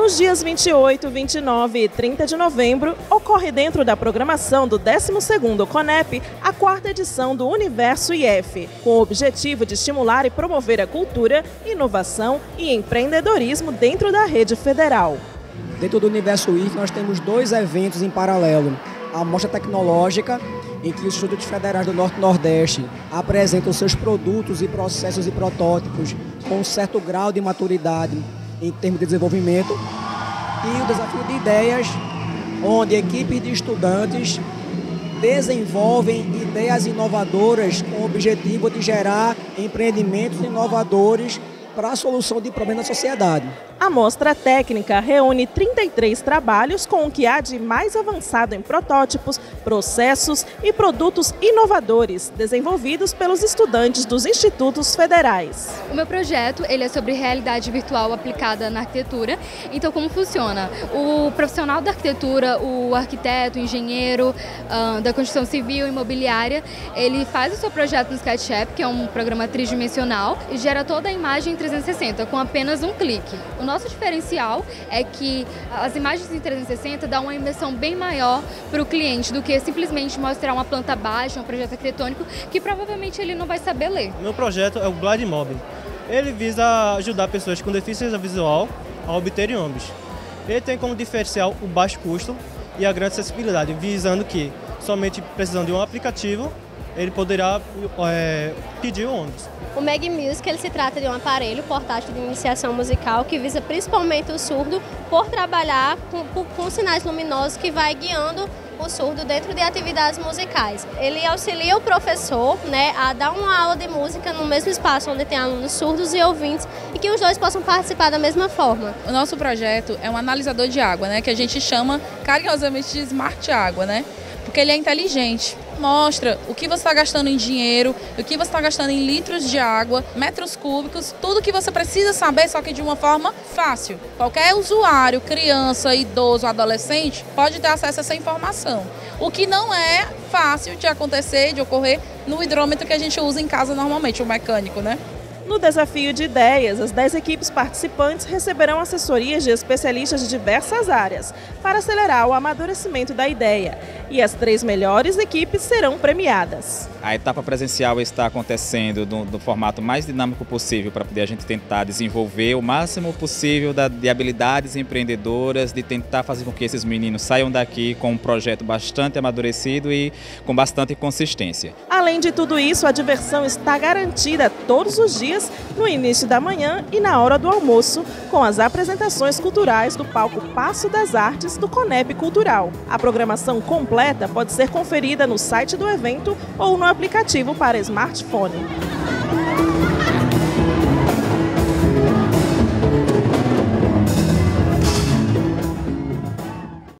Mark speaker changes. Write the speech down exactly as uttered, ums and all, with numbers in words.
Speaker 1: Nos dias vinte e oito, vinte e nove e trinta de novembro, ocorre dentro da programação do décimo segundo CONEP a quarta edição do Universo I F, com o objetivo de estimular e promover a cultura, inovação e empreendedorismo dentro da rede federal.
Speaker 2: Dentro do Universo I F nós temos dois eventos em paralelo. A Mostra Tecnológica, em que os Institutos Federais do Norte e Nordeste apresentam seus produtos e processos e protótipos com um certo grau de maturidade em termos de desenvolvimento, e o Desafio de Ideias, onde equipes de estudantes desenvolvem ideias inovadoras com o objetivo de gerar empreendimentos inovadores para a solução de problemas da sociedade.
Speaker 1: A mostra técnica reúne trinta e três trabalhos com o que há de mais avançado em protótipos, processos e produtos inovadores desenvolvidos pelos estudantes dos institutos federais.
Speaker 3: O meu projeto ele é sobre realidade virtual aplicada na arquitetura. Então, como funciona? O profissional da arquitetura, o arquiteto, o engenheiro uh, da construção civil, imobiliária, ele faz o seu projeto no SketchUp, que é um programa tridimensional, e gera toda a imagem em trezentos e sessenta com apenas um clique. O nosso diferencial é que as imagens em trezentos e sessenta dão uma imersão bem maior para o cliente do que simplesmente mostrar uma planta baixa, um projeto arquitetônico, que provavelmente ele não vai saber ler.
Speaker 4: Meu projeto é o Glide Mob. Ele visa ajudar pessoas com deficiência visual a obterem ônibus. Ele tem como diferencial o baixo custo e a grande acessibilidade, visando que somente precisando de um aplicativo, ele poderá é, pedir o ônibus.
Speaker 5: O Mag Music ele se trata de um aparelho portátil de iniciação musical que visa principalmente o surdo por trabalhar com, com, com sinais luminosos que vai guiando o surdo dentro de atividades musicais. Ele auxilia o professor, né, a dar uma aula de música no mesmo espaço onde tem alunos surdos e ouvintes e que os dois possam participar da mesma forma.
Speaker 6: O nosso projeto é um analisador de água, né, que a gente chama carinhosamente de Smart Água, né, porque ele é inteligente. Mostra o que você está gastando em dinheiro, o que você está gastando em litros de água, metros cúbicos, tudo que você precisa saber, só que de uma forma fácil. Qualquer usuário, criança, idoso, adolescente, pode ter acesso a essa informação. O que não é fácil de acontecer, de ocorrer no hidrômetro que a gente usa em casa normalmente, o mecânico, né?
Speaker 1: No Desafio de Ideias, as dez equipes participantes receberão assessorias de especialistas de diversas áreas para acelerar o amadurecimento da ideia. E as três melhores equipes serão premiadas.
Speaker 7: A etapa presencial está acontecendo do, do formato mais dinâmico possível para poder a gente tentar desenvolver o máximo possível da, de habilidades empreendedoras, de tentar fazer com que esses meninos saiam daqui com um projeto bastante amadurecido e com bastante consistência.
Speaker 1: Além de tudo isso, a diversão está garantida todos os dias no início da manhã e na hora do almoço, com as apresentações culturais do palco Paço das Artes do CONEP Cultural. A programação completa pode ser conferida no site do evento ou no aplicativo para smartphone.